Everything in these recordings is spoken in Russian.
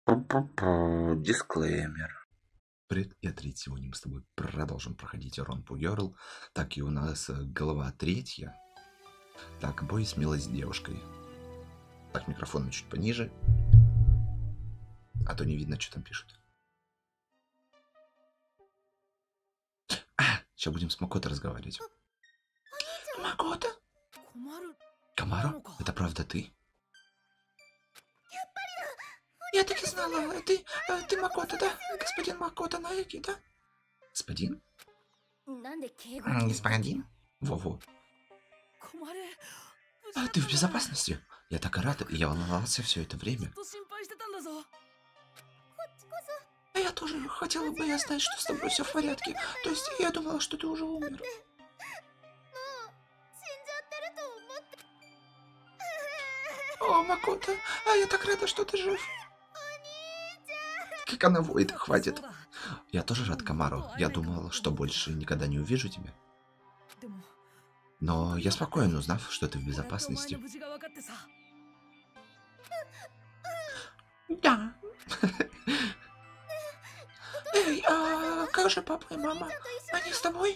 Дисклеймер. Привет, я Трит. Сегодня мы с тобой продолжим проходить Run to Girl. Так, и у нас глава 3. Так, бой смелость с девушкой. Так, микрофон чуть пониже. А то не видно, что там пишут. Сейчас будем с Макото разговаривать. Макото? Камаро? Это правда ты? Я так и знала. Ты Макото, да? Господин Макото Наэки, да? Господин? Господин? Во-во. А ты в безопасности? Я так рад, я волновался все это время. А я тоже хотела бы я знать, что с тобой все в порядке. То есть я думала, что ты уже умер. О, Макото, а я так рада, что ты жив. Как она воет, хватит. Я тоже рад, Камаро. Я думал, что больше никогда не увижу тебя. Но я спокоен, узнав, что ты в безопасности. Да. Эй, а как же папа и мама? Они с тобой?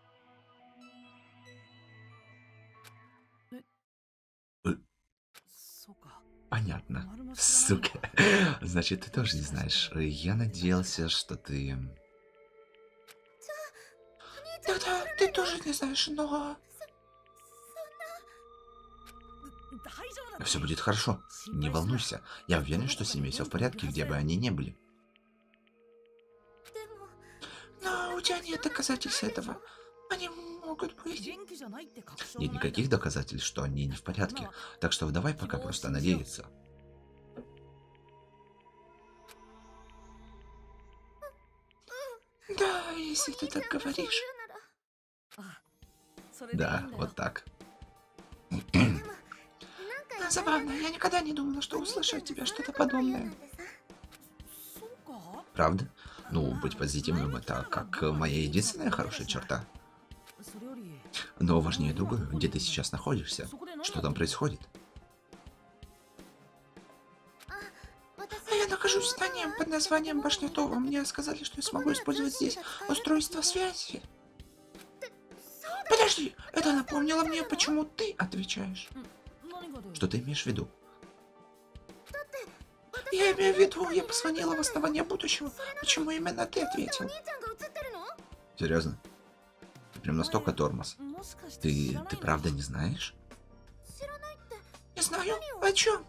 Понятно. Сука. Значит, ты тоже не знаешь. Я надеялся, что ты... Да-да, ты тоже не знаешь, но... Все будет хорошо. Не волнуйся. Я уверен, что с ними все в порядке, где бы они ни были. Но у тебя нет доказательств этого. Они могут быть... Нет никаких доказательств, что они не в порядке. Так что давай пока просто надеяться. Да, если ты так говоришь. Да, вот так. Забавно, я никогда не думала, что услышу от тебя что-то подобное. Правда? Ну, быть позитивным — это как моя единственная хорошая черта. Но важнее другое, где ты сейчас находишься, что там происходит. Я нахожусь в здании под названием Башня Това. Мне сказали, что я смогу использовать здесь устройство связи. Подожди, это напомнило мне, почему ты отвечаешь. Что ты имеешь в виду? Я имею в виду, я позвонила в основание будущего. Почему именно ты ответил? Серьезно? Ты прям настолько тормоз. Ты правда не знаешь? Не знаю. О чем?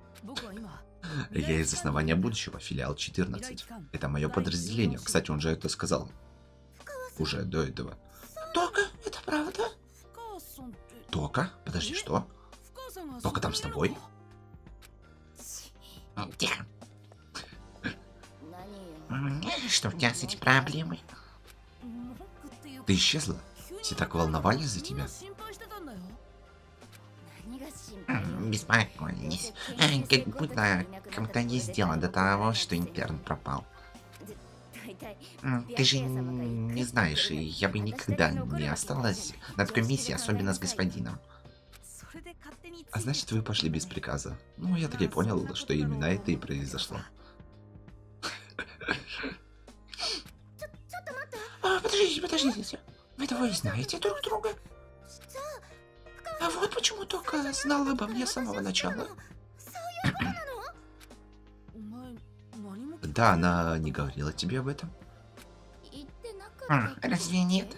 Я из основания будущего, филиал 14. Это мое подразделение. Кстати, он же это сказал. Уже до этого. Тока, это правда? Тока? Подожди, что? Тока там с тобой? Тихо. Что у тебя с этими проблемой? Ты исчезла? Все так волновались за тебя? Беспокоились. Как будто кому-то есть дело до того, что интерн пропал. Ты же не знаешь, и я бы никогда не осталась на такой миссии, особенно с господином. А значит, вы пошли без приказа. Ну, я так и понял, что именно это и произошло. Подождите. Вы двое знаете друг друга? А вот почему только знал обо мне с самого начала. Да, она не говорила тебе об этом? Разве нет?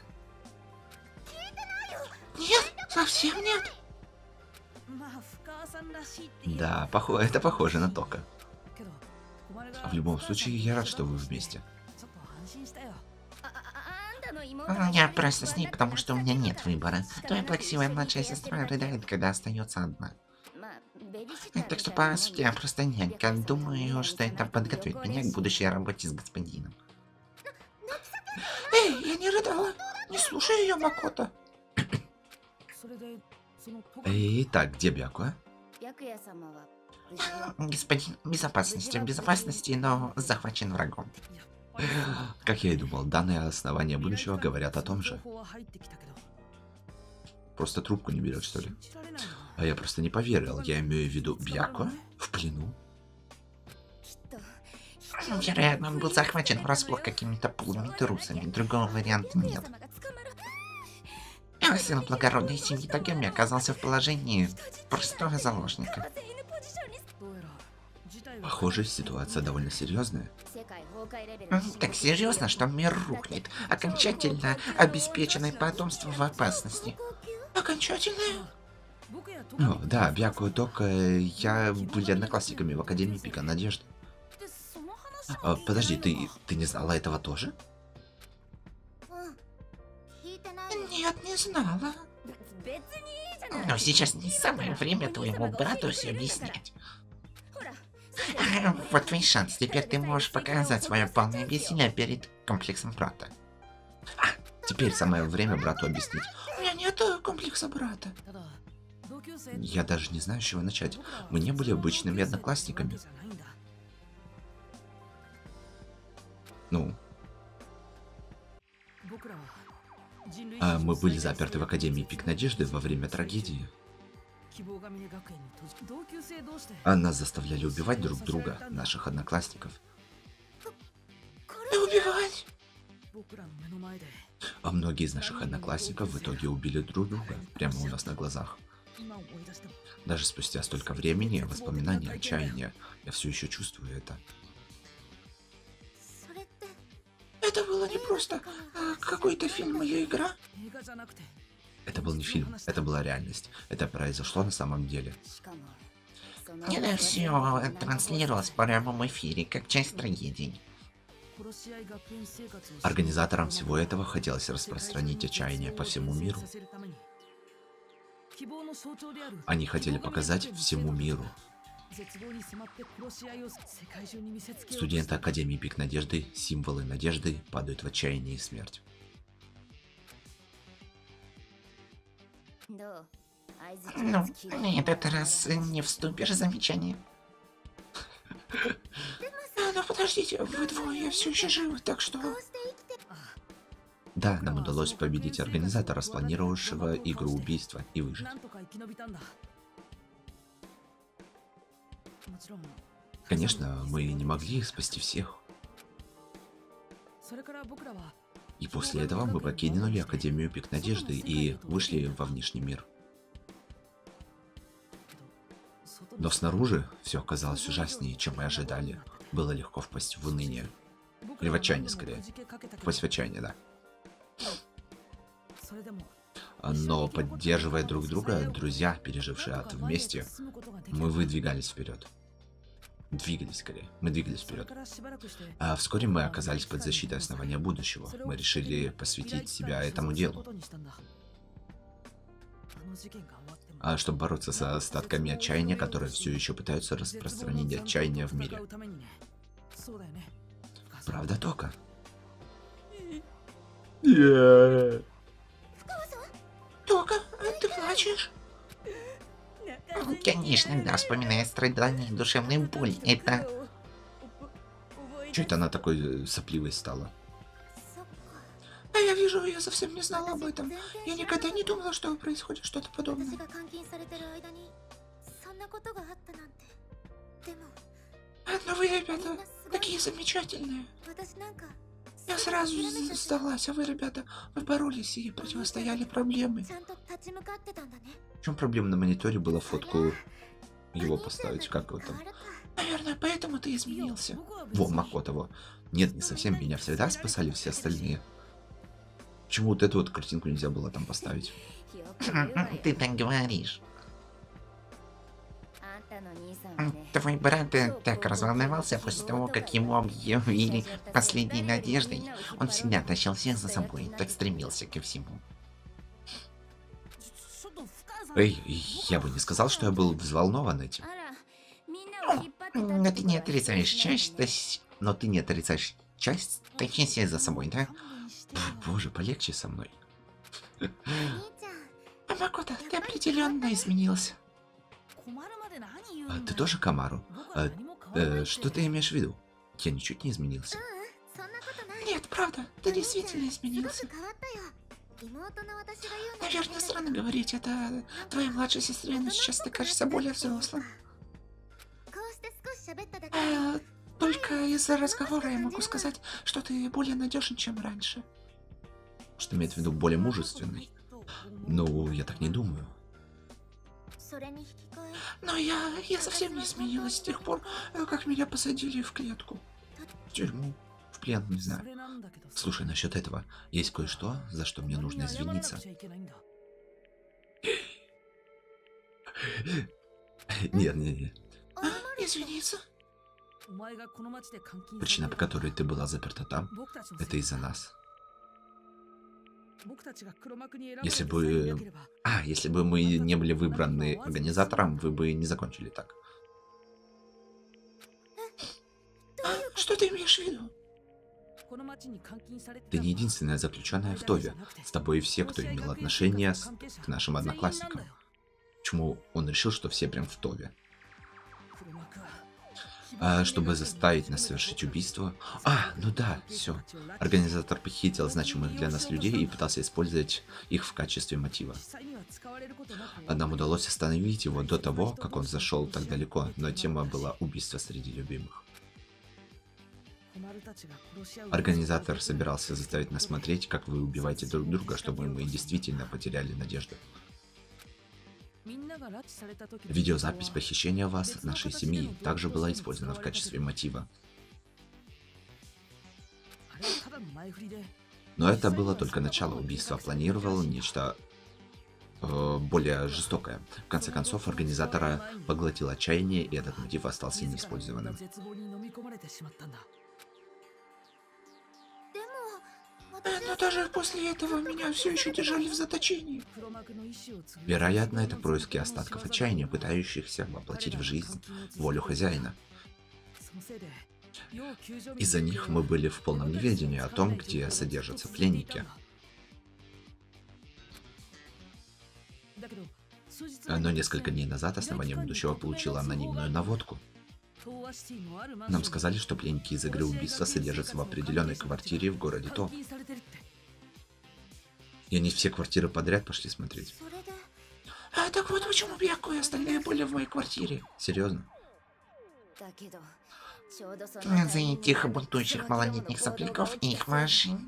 Нет, совсем нет. Да, это похоже на Тока. В любом случае, я рад, что вы вместе. Я просто с ней, потому что у меня нет выбора. Твоя плаксивая младшая сестра рыдает, когда остается одна. Так что, по сути, я просто нянька. Думаю, что это подготовит меня к будущей работе с господином. Эй, я не рыдала. Не слушай ее, Макото. Итак, где Бяку? Господин, в безопасности, но захвачен врагом. Как я и думал, данные основания будущего говорят о том же. Просто трубку не берет, что ли? А я просто не поверил. Я имею в виду Бяку в плену. Вероятно, он был захвачен врасплох какими-то полумитрусами. Другого варианта нет. Сын благородной семьи Тагами оказался в положении простого заложника. Похоже, ситуация довольно серьезная. Так серьезно, что мир рухнет. Окончательно обеспеченное потомство в опасности. Окончательное? О, да, Бяку и Тока, я были одноклассниками в Академии Пика Надежды. Подожди, ты не знала этого тоже? Нет, не знала. Но сейчас не самое время твоему брату все объяснять. Вот твой шанс, теперь ты можешь показать свое полное бессилие перед комплексом брата. Теперь самое время брату объяснить. У меня нет комплекса брата. Я даже не знаю, с чего начать. Мы не были обычными одноклассниками. Ну. Мы были заперты в Академии Пик Надежды во время трагедии. Нас заставляли убивать друг друга, наших одноклассников. Убивать? А многие из наших одноклассников в итоге убили друг друга, прямо у нас на глазах. Даже спустя столько времени, воспоминания, отчаяния, я все еще чувствую это. Это было не просто какой-то фильм или игра? Это был не фильм, это была реальность. Это произошло на самом деле. Это все транслировалось в прямом эфире, как часть трагедии. Организаторам всего этого хотелось распространить отчаяние по всему миру. Они хотели показать всему миру. Студенты Академии Пик Надежды, символы надежды, падают в отчаяние и смерть. Ну, на этот раз не вступишь в замечание. Ну подождите, вы двое все еще живы, так что... Да, нам удалось победить организатора, спланировавшего игру убийства, и выжить. Конечно, мы не могли спасти всех. И после этого мы покинули Академию Пик Надежды и вышли во внешний мир. Но снаружи все оказалось ужаснее, чем мы ожидали. Было легко впасть в уныние. Или в отчаяние, скорее. Впасть в отчаяние, да. Но поддерживая друг друга, друзья, пережившие ад вместе, мы выдвигались вперед. Двигались, скорее. Мы двигались вперед. А вскоре мы оказались под защитой основания будущего. Мы решили посвятить себя этому делу. Чтобы бороться с остатками отчаяния, которые все еще пытаются распространить отчаяние в мире. Правда, Тока? Тока, ты плачешь? Конечно, да, вспоминая страдания и душевную боль, это... Чё это она такой сопливой стала? А я вижу, я совсем не знала об этом. Я никогда не думала, что происходит что-то подобное. Но вы, ребята, такие замечательные. Я сразу сдалась, а вы, ребята, вы боролись и противостояли проблемы. В чем проблема? На мониторе была фотку его поставить, как его там. Наверное, поэтому ты изменился. Во, Макото, во. Нет, не совсем, меня всегда спасали все остальные. Почему вот эту вот картинку нельзя было там поставить? Ты так говоришь. Твой брат так разволновался после того, как ему объявили последней надеждой. Он всегда тащил всех за собой, так стремился ко всему. Эй, я бы не сказал, что я был взволнован этим. Но ты не отрицаешь часть, тащи себя за собой, да? Боже, полегче со мной. Макото, ты определенно изменился. Ты тоже Камару? Что ты имеешь в виду? Я ничуть не изменился. Нет, правда, ты действительно изменился. Наверное, странно говорить это твоей младшей сестре, но сейчас ты кажешься более взрослым. Только из-за разговора я могу сказать, что ты более надежен, чем раньше. Что имеет в виду более мужественный? Ну, я так не думаю. Но я совсем не изменилась с тех пор, как меня посадили в клетку. В тюрьму. В плен, не знаю. Слушай, насчет этого. Есть кое-что, за что мне нужно извиниться. Нет, нет, нет. Извиниться? Причина, по которой ты была заперта там, это из-за нас. Если бы мы не были выбраны организатором, вы бы не закончили так. Что ты имеешь в виду? Ты не единственная заключенная в Тове. С тобой все, кто имел отношение к нашим одноклассникам. Почему он решил, что все прям в Тове? Чтобы заставить нас совершить убийство. Ну да, все. Организатор похитил значимых для нас людей и пытался использовать их в качестве мотива. Нам удалось остановить его до того, как он зашел так далеко, но тема была убийства среди любимых. Организатор собирался заставить нас смотреть, как вы убиваете друг друга, чтобы мы действительно потеряли надежду. Видеозапись похищения вас, нашей семьи, также была использована в качестве мотива. Но это было только начало убийства. Планировал нечто более жестокое. В конце концов, организатора поглотил отчаяние, и этот мотив остался неиспользованным. Но даже после этого меня все еще держали в заточении. Вероятно, это происки остатков отчаяния, пытающихся воплотить в жизнь волю хозяина. Из-за них мы были в полном неведении о том, где содержатся пленники. Но несколько дней назад основание будущего получило анонимную наводку. Нам сказали, что пленники из игры убийства содержатся в определенной квартире в городе То. И они все квартиры подряд пошли смотреть. Так вот почему Бьяку и остальные были в моей квартире. Серьезно? За этих бунтующих малолетних сопляков и их машин.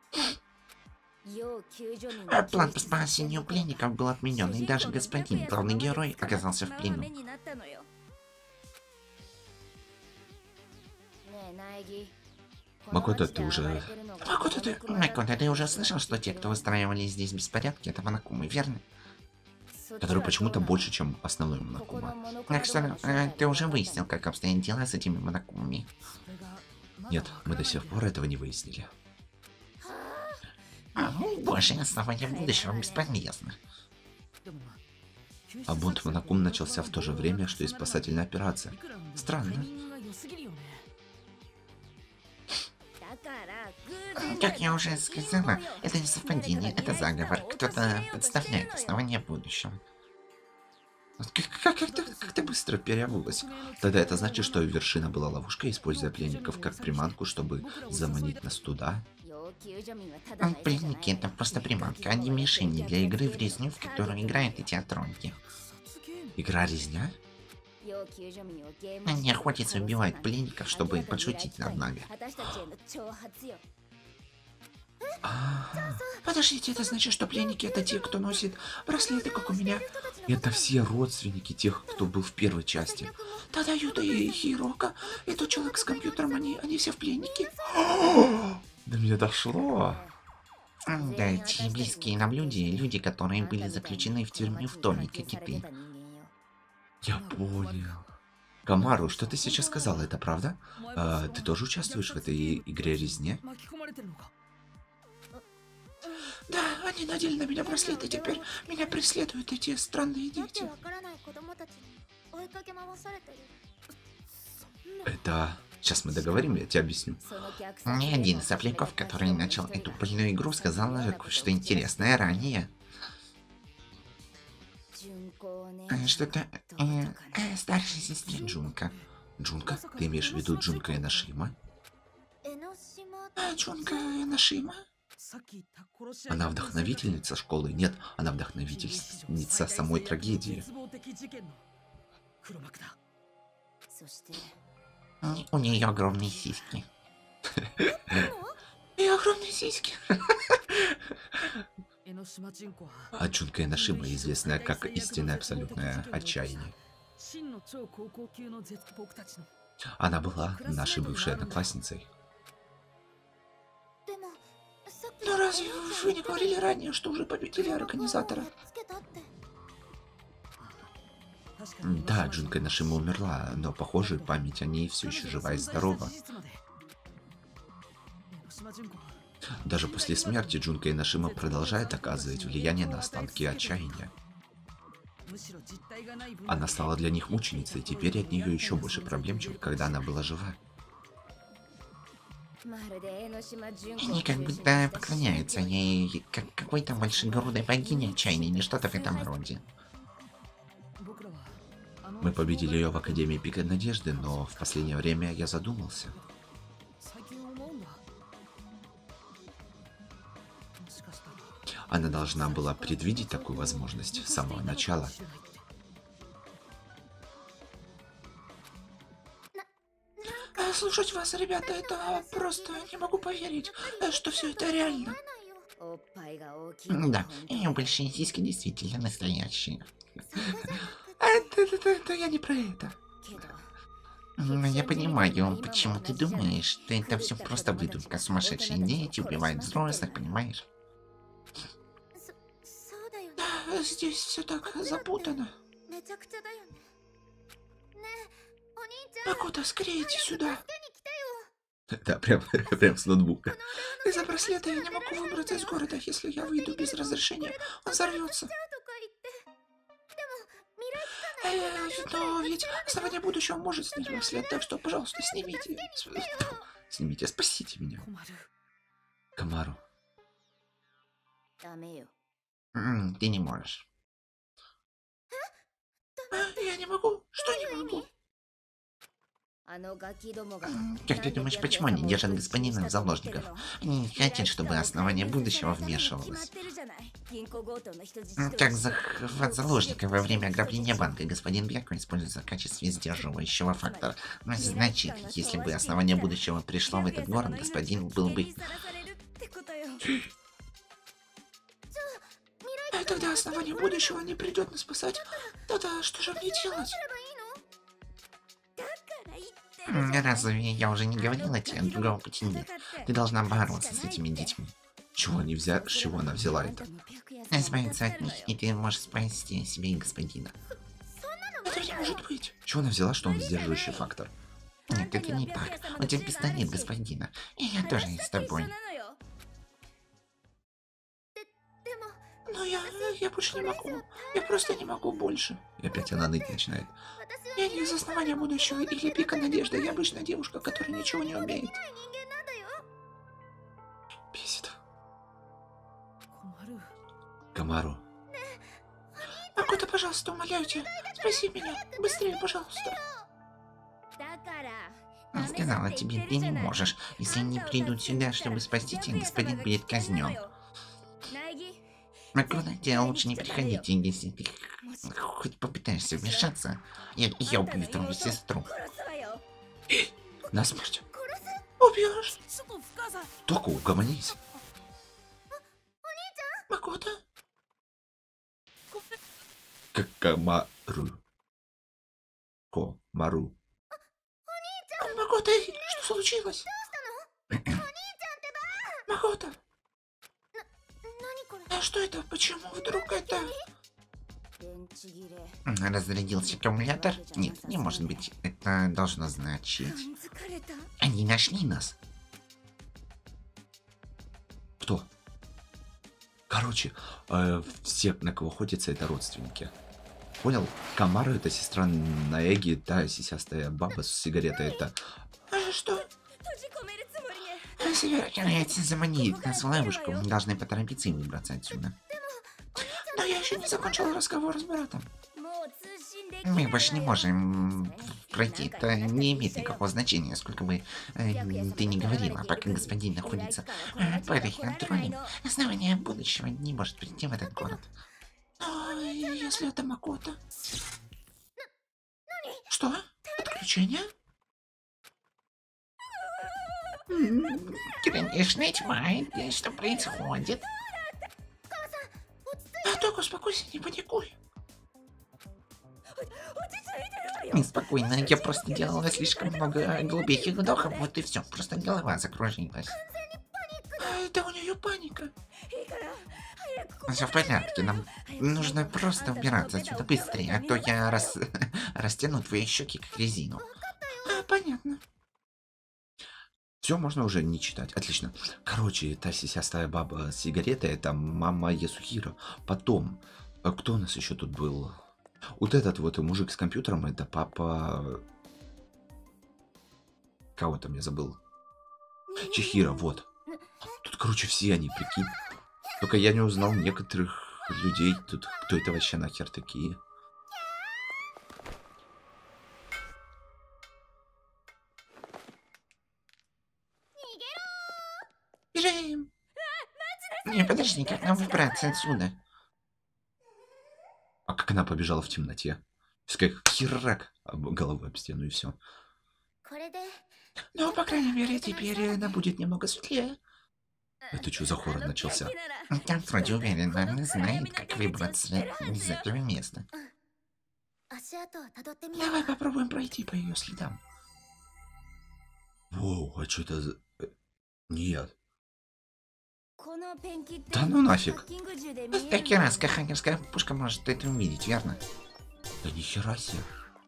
План по спасению пленников был отменен, и даже господин, главный герой, оказался в плену. Макото, ты уже слышал, что те, кто устраивали здесь беспорядки, это Монокумы, верно? Который почему-то больше, чем основной Монокума. Так что, ты уже выяснил, как обстоят дела с этими Монокумами? Нет, мы до сих пор этого не выяснили. Боже, основание будущего бесполезно. А бунт Монокум начался в то же время, что и спасательная операция. Странно. Как я уже сказала, это не совпадение, это заговор. Кто-то подставляет основание будущего. Как ты быстро переобулась? Тогда это значит, что вершина была ловушкой, используя пленников как приманку, чтобы заманить нас туда? Пленники — это просто приманка, а не мишени для игры в резню, в которую играют эти отронки. Игра-резня? Они охотятся и убивают пленников, чтобы подшутить над нами. Подождите, это значит, что пленники — это те, кто носит браслеты, как у меня? Это все родственники тех, кто был в первой части. Тогда Юта и Хирока, и тот человек с компьютером, они все в пленнике? До меня дошло. Да, эти близкие нам люди, которые были заключены в тюрьму в Томе, как и ты. Я понял. Камару, что ты сейчас сказала, это правда? Ты тоже участвуешь в этой игре-резне? Да, они надели на меня браслеты, теперь меня преследуют эти странные дети. Это... Сейчас мы договорим, я тебе объясню. Ни один из сопляков, который начал эту пыльную игру, сказал кое-что интересное ранее. Что-то... старшей сестре Джунка. Джунка? Ты имеешь в виду Джунка Эношима? Джунка Эношима? Она вдохновительница школы? Нет, она вдохновительница самой трагедии. У нее огромные сиськи. И огромные сиськи. А Джунка Эношима, известная как истинное абсолютное отчаяние. Она была нашей бывшей одноклассницей. Но разве вы не говорили ранее, что уже победили организатора? Да, Джунка Эношима умерла, но, похоже, память о ней все еще жива и здорова. Даже после смерти Джунка Эношима продолжает оказывать влияние на останки отчаяния. Она стала для них мученицей, теперь от нее еще больше проблем, чем когда она была жива. Они как будто поклоняются ей, как какой-то большегрудой богине отчаяния, не что-то в этом роде. Мы победили ее в Академии Пика Надежды, но в последнее время я задумался. Она должна была предвидеть такую возможность с самого начала. Слушать вас, ребята, это просто не могу поверить, что все это реально. Да, ее большие сиськи действительно настоящие. Это я не про это. Я понимаю, почему ты думаешь, что это все просто выдумка. Сумасшедшие дети убивают взрослых, понимаешь? Да, здесь все так запутано. Макото, скорее иди сюда. Да, прям с ноутбука. Из-за браслета я не могу выбраться из города. Если я выйду без разрешения, он взорвется. Но ведь основание будущего может снять браслет, так что, пожалуйста, снимите. Снимите, спасите меня. Камару. Ты не можешь. Я не могу. Что не могу? Как ты думаешь, почему они держат господина в заложниках? Они не хотят, чтобы основание будущего вмешивалось. Как захват заложника во время ограбления банка, господин Бьяко используется в качестве сдерживающего фактора. Значит, если бы основание будущего пришло в этот город, господин был бы... Тогда основание будущего не придет нас спасать. Тогда что же мне делать? Разве я уже не говорила тебе, другого пути нет. Ты должна бороться с этими детьми. Чего они взяли? С чего она взяла это? Избавиться от них, и ты можешь спасти себя и господина. Это не может быть. Чего она взяла, что он сдерживающий фактор? Нет, это не так. У тебя пистолет, господина. И я тоже с тобой. Но я больше не могу. Я просто не могу больше. И опять она ныть начинает. Я не из основания будущего или Пика Надежды. Я обычная девушка, которая ничего не умеет. Бесит. Камару. Макото, пожалуйста, умоляю тебя. Спаси меня. Быстрее, пожалуйста. Я сказала тебе, ты не можешь. Если они придут сюда, чтобы спасти тебя, господин будет казнен. Макото, тебе лучше не приходите, если ты хоть попытаешься вмешаться. Я убью твою сестру. Насмерть. Убьешь? Только угомонись. Макото? Камару. Комару. Макото, что случилось? Макото. А что это? Почему вдруг это? Разрядился аккумулятор? Нет, не может быть. Это должно значить... Они нашли нас. Кто? Короче, все, на кого охотятся, это родственники. Понял? Камара это сестра Наэги, та сисястая баба с сигаретой это... Что? Собирается заманить нас в ловушку. Мы должны поторопиться и выбраться отсюда. Но я еще не закончила разговор с братом. Мы больше не можем пройти. Это не имеет никакого значения, сколько бы ты ни говорила, пока господин находится под их контролем. Основание будущего не может прийти в этот город. Но если это Макото? Что? Отключение? Конечно, тьма, что происходит? А только успокойся, не паникуй. Неспокойно, я просто делала слишком много глубоких вдохов, вот и все, просто голова закружилась. Это у нее паника. Все в порядке, нам нужно просто убираться отсюда быстрее, а то я растяну твои щеки как резину. Понятно. Все, можно уже не читать. Отлично. Короче, та сисястая баба с сигаретой, это мама Ясухиро. Потом, кто у нас еще тут был? Вот этот вот мужик с компьютером, это папа... Кого там я забыл? Чихиро, вот. Тут, короче, все они, прикинь. Только я не узнал некоторых людей. Тут кто это вообще нахер такие? Бежим! Не, подожди, как нам выбраться отсюда? А как она побежала в темноте? Как херак головой об стену и все. Ну, по крайней мере, теперь она будет немного светлее. Это что за хоррор начался? Там вроде уверен, она знает, как выбраться из этого места. Давай попробуем пройти по ее следам. Воу, а что это за... Нет. Да ну нафиг. Всякий раз, как хакерская пушка может это увидеть, верно? Да нихера себе.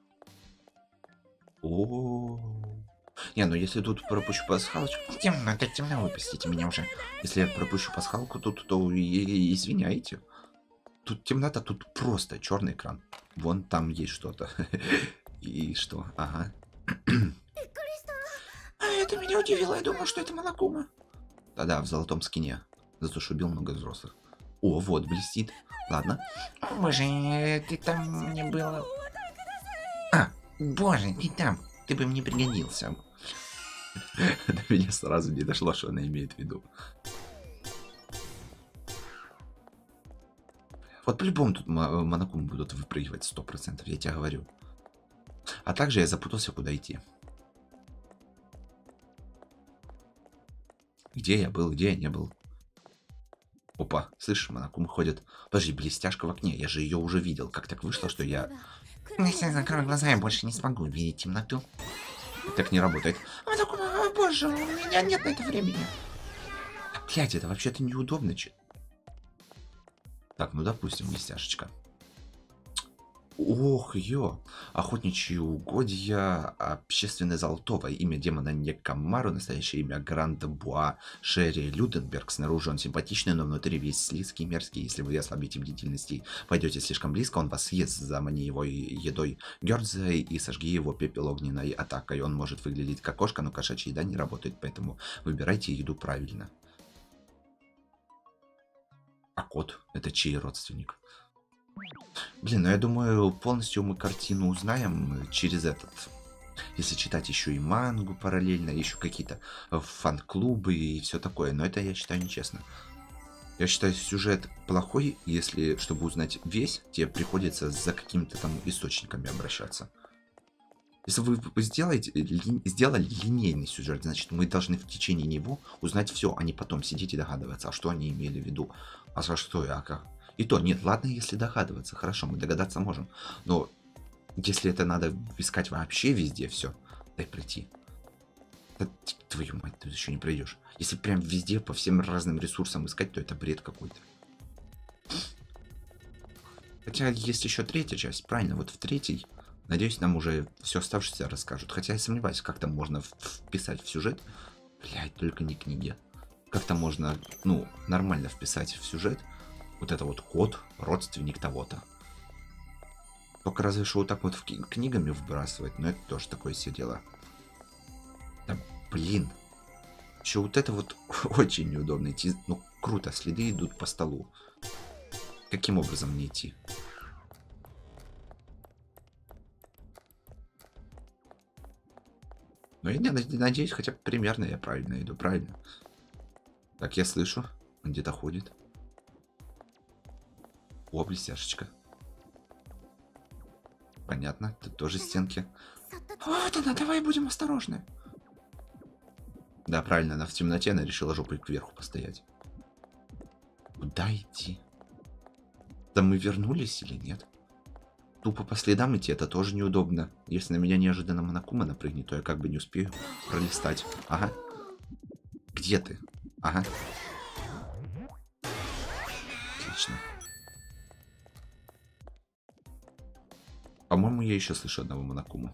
О. Не, ну если тут пропущу пасхалочку... Темно, это темно, выпустите меня уже. Если я пропущу пасхалку тут, то извиняйте. Тут темнота, тут просто черный экран. Вон там есть что-то. И что? Ага. А это меня удивило, я думал, что это Монокума. Да-да, в золотом скине. Зато что убил много взрослых. О, вот, блестит. Ладно. Боже, ты там не было. А, боже, ты там. Ты бы мне пригодился. До меня сразу не дошло, что она имеет в виду. Вот по-любому тут Монокумы будут выпрыгивать 100%, я тебе говорю. А также я запутался, куда идти. Где я был, где я не был. Опа, слышишь, Монокумы ходят. Подожди, блестяшка в окне, я же ее уже видел. Как так вышло, что я... Если я закрою глаза, я больше не смогу видеть темноту. Так не работает. Монокума, боже, у меня нет на это времени. Блядь, это вообще-то неудобно, че. Так, ну допустим, блестяшечка. Ох, ё. Охотничьи угодья, общественное золотого. Имя демона Некамару, настоящее имя Гранда Буа Шерри Люденберг. Снаружи он симпатичный, но внутри весь слизкий и мерзкий. Если вы ослабите бдительность и пойдете слишком близко, он вас съест. Замани его едой Гёрдзой и сожги его пепел огненной атакой. Он может выглядеть как кошка, но кошачья еда не работает, поэтому выбирайте еду правильно. А кот? Это чей родственник? Блин, ну я думаю, полностью мы картину узнаем через этот. Если читать еще и мангу параллельно, еще какие-то фан-клубы и все такое. Но это я считаю нечестно. Я считаю, сюжет плохой, если, чтобы узнать весь, тебе приходится за какими-то там источниками обращаться. Если вы сделали линейный сюжет, значит, мы должны в течение него узнать все, а не потом сидеть и догадываться, а что они имели в виду, а за что и а как. И то, нет, ладно, если догадываться, хорошо, мы догадаться можем. Но если это надо искать вообще везде все, дай пройти. Да, твою мать, ты еще не пройдешь. Если прям везде по всем разным ресурсам искать, то это бред какой-то. Хотя есть еще третья часть, правильно, вот в третьей, надеюсь, нам уже все оставшееся расскажут. Хотя я сомневаюсь, как там можно вписать в сюжет. Блять, только не книги. Как там можно, ну, нормально вписать в сюжет. Вот это вот кот, родственник того-то. Только разве что вот так вот книгами выбрасывать, но это тоже такое себе дело. Да блин. Еще вот это вот очень неудобно идти. Ну круто, следы идут по столу. Каким образом мне идти? Но я надеюсь, хотя бы примерно я правильно иду, правильно? Так, я слышу, он где-то ходит. О, блестяшечка. Понятно, тут тоже стенки. Вот она, давай будем осторожны. Да, правильно, она в темноте, она решила жопой кверху постоять. Куда идти? Да мы вернулись или нет? Тупо по следам идти, это тоже неудобно. Если на меня неожиданно Монокума напрыгнет, то я как бы не успею пролистать. Ага. Где ты? Ага. Отлично. По-моему, я еще слышу одного Монокуму.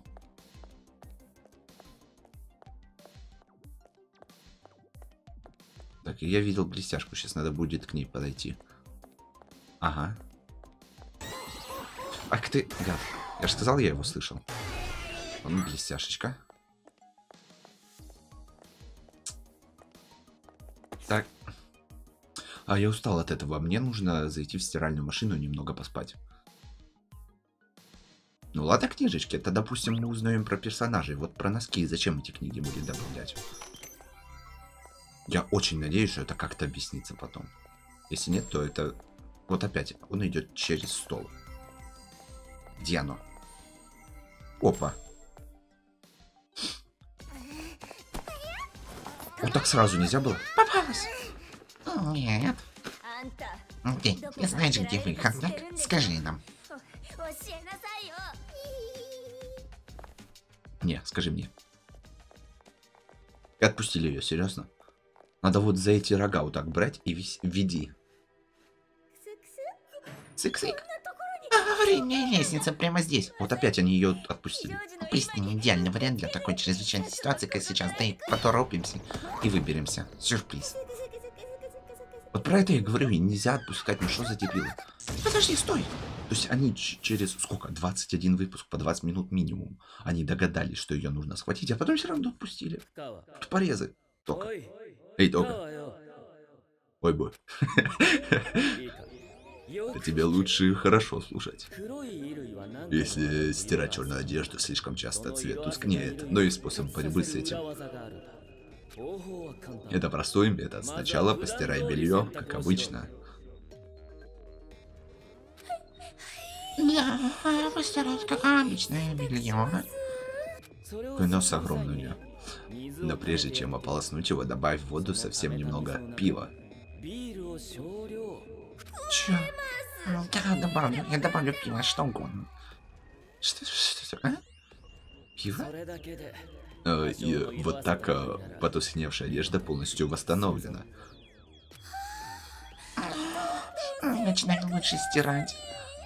Так, я видел блестяшку. Сейчас надо будет к ней подойти. Ага. Ах ты, гад. Я же сказал, я его слышал. Он блестяшечка. Так. А я устал от этого. Мне нужно зайти в стиральную машину и немного поспать. Ну ладно, книжечки. Это, допустим, мы узнаем про персонажей. Вот про носки. Зачем эти книги будет добавлять? Я очень надеюсь, что это как-то объяснится потом. Если нет, то это... Вот опять, он идет через стол. Где оно? Опа. Вот так сразу нельзя было? Попалась. Нет. Ты знаешь, где выход, так? Скажи нам. Не, скажи мне. И отпустили ее, серьезно? Надо вот за эти рога вот так брать и веди. Цик-цик. Аварийная лестница прямо здесь. Вот опять они ее отпустили. Поистине идеальный вариант для такой чрезвычайной ситуации, как сейчас. Да и поторопимся И выберемся. Сюрприз. Вот про это я говорю, и нельзя отпускать, ну что за дебилы? Подожди, стой. То есть они через, сколько, 21 выпуск по 20 минут минимум. Они догадались, что ее нужно схватить, а потом все равно отпустили. Тупорезы. Тока. Эй, Тока. Ой, бой. Тебе лучше хорошо слушать. Если стирать черную одежду слишком часто, цвет тускнеет, но и способ борьбы с этим. Это простой метод. Сначала постирай белье, как обычно. Да, постирать как обычное белье. Какой нос огромный у нее. Но прежде чем ополоснуть его, добавь в воду совсем немного пива. Чё? Да, добавлю. Я добавлю пиво, что угодно. Что? А? Пиво? И вот так потускневшая одежда полностью восстановлена. Начинаю лучше стирать.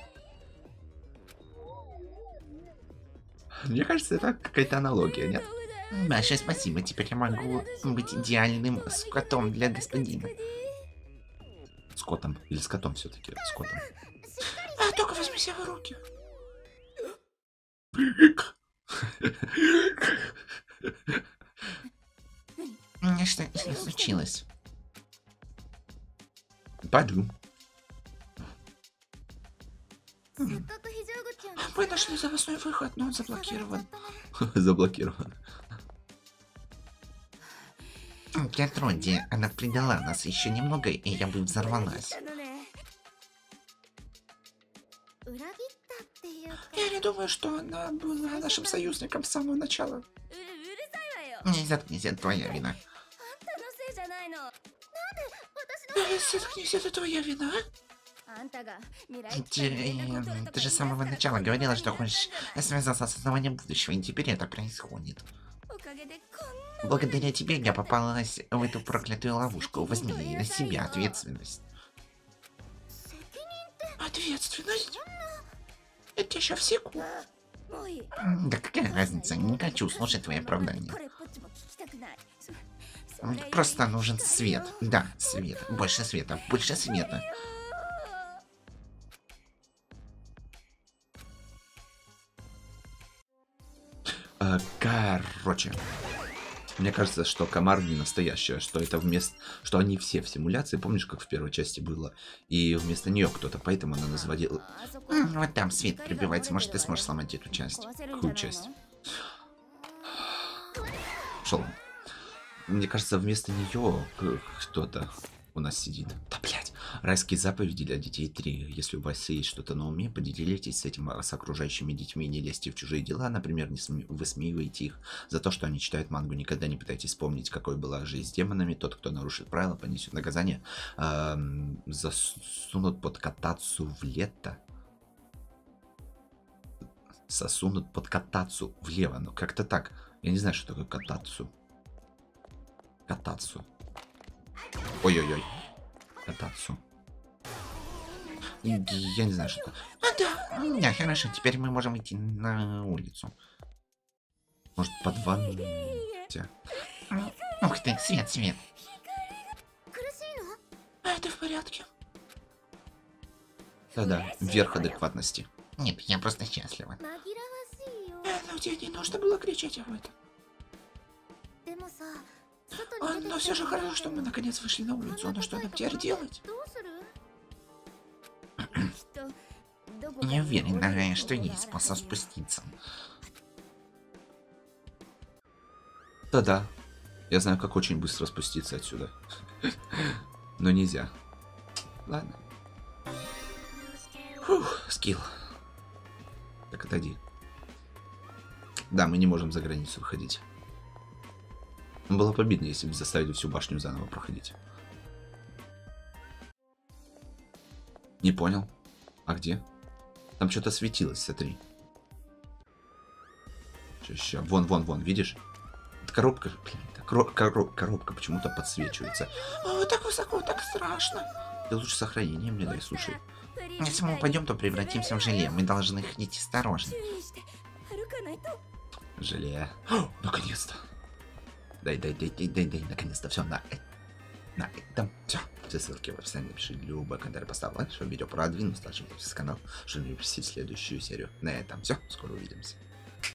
Мне кажется, это какая-то аналогия, нет? Большое спасибо. Теперь я могу быть идеальным скотом для господина. Скотом. Или скотом все-таки. Скотом. А, только возьми себя в руки. Что случилось? Пойду. Мы нашли запасной выход, но он заблокирован. Заблокирован. Гертруди, она предала нас еще немного, и я бы взорвалась. Я не думаю, что она была нашим союзником с самого начала. Не заткнись, это твоя вина. Заткнись, это твоя вина. Ты же с самого начала говорила, что хочешь связаться с основанием будущего, и теперь это происходит. Благодаря тебе я попалась в эту проклятую ловушку. Возьми на себя ответственность. Ответственность? Это еще всего. Да какая разница? Не хочу слушать твои оправдания. Просто нужен свет. Да, свет. Больше света. Больше света. Короче. Мне кажется, что комар не настоящая, что это что они все в симуляции, помнишь, как в первой части было? И вместо нее кто-то, поэтому она назвала... Вот там свет прибивается, может ты сможешь сломать эту часть. Какую часть? Шел. Мне кажется, вместо нее кто-то. у нас сидит. Да, блядь. Райские заповеди для детей 3. Если у вас есть что-то на уме, поделитесь с этим с окружающими детьми. Не лезьте в чужие дела, например, не высмеивайте их за то, что они читают мангу. Никогда не пытайтесь вспомнить, какой была жизнь с демонами. Тот, кто нарушит правила, понесет наказание. Засунут под катацу в лето. Засунут под катацу влево. Ну, как-то так. Я не знаю, что такое катацу. Катацу. Ой-ой-ой. Катацу. Я не знаю, что это. Да, хорошо, теперь мы можем идти на улицу. Может, под ванну? Ух ты, свет. Это в порядке? Да-да, верх адекватности. Нет, я просто счастлива. Это тебе не нужно было кричать об этом. Но все же хорошо, что мы наконец вышли на улицу. Но что нам теперь делать? Не уверен, наверное, что есть способ спуститься. Да-да. Я знаю, как очень быстро спуститься отсюда. Но нельзя. Ладно. Фух, скилл. Так, отойди. Да, мы не можем за границу выходить. Было бы обидно, если бы заставили всю башню заново проходить. Не понял. А где? Там что-то светилось, смотри. Ща. Вон, видишь? Это коробка, блин, коробка почему-то подсвечивается. О, так высоко, так страшно. Ты лучше сохранение мне дай, слушай. Если мы упадем, то превратимся в желе. Мы должны ходить осторожно. Желе. Наконец-то. Дай, наконец-то все на этом. Все ссылки в описании, напиши любой комментарий, поставь лайк, чтобы видео продвинулось, также подписывайся на канал, чтобы не пропустить следующую серию. На этом все, скоро увидимся.